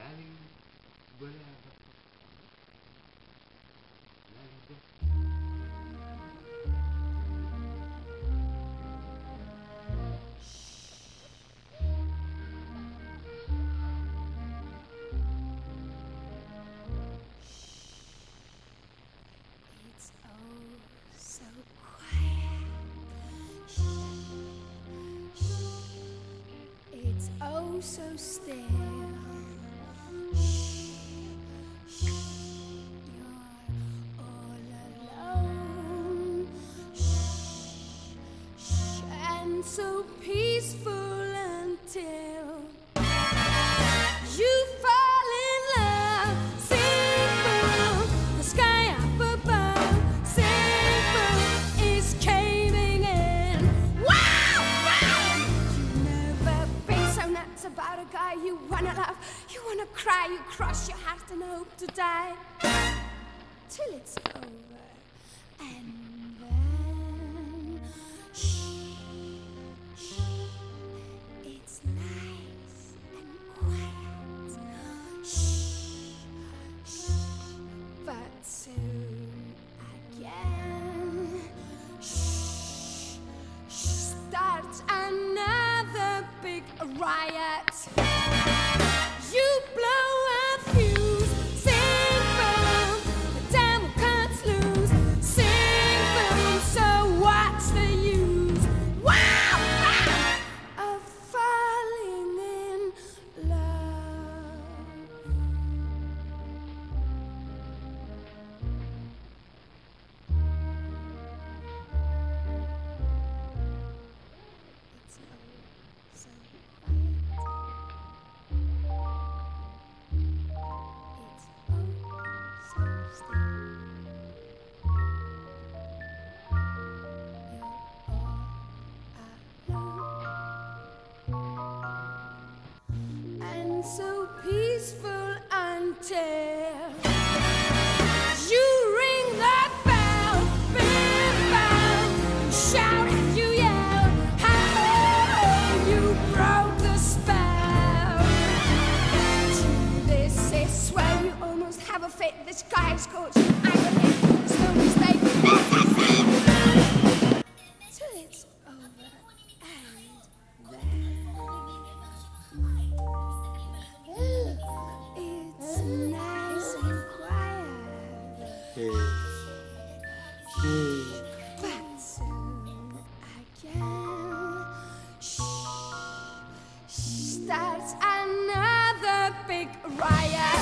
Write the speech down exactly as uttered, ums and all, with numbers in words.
يعني ولا It's oh so quiet. Shh, shh. It's oh so still. Shh, shh. You're all alone. Shh, shh. And so peaceful until you fall in love. Simple, the sky up above. Simple is caving in. Wow, wow! You've never been so nuts about a guy you wanna love. You wanna cry, you cross your heart and hope to die till it's over. And then, shh, shh, it's nice and quiet. Shh, shh, but soon again, shh, shh, starts another big riot. You blow a fuse. Simple, the devil cuts loose. Simple, so what's the use? Wow, wow, of falling in love. It's oh so quiet. It's oh so still. You're all alone. And so peaceful until you ring that bell. Big bell. You shout and you yell. How you broke the spell. This is where you almost have a fit. This guy's coach. I'm a hit. There's no mistake. Till it's over. And then it's nice and quiet. But soon again, shh, starts another big riot.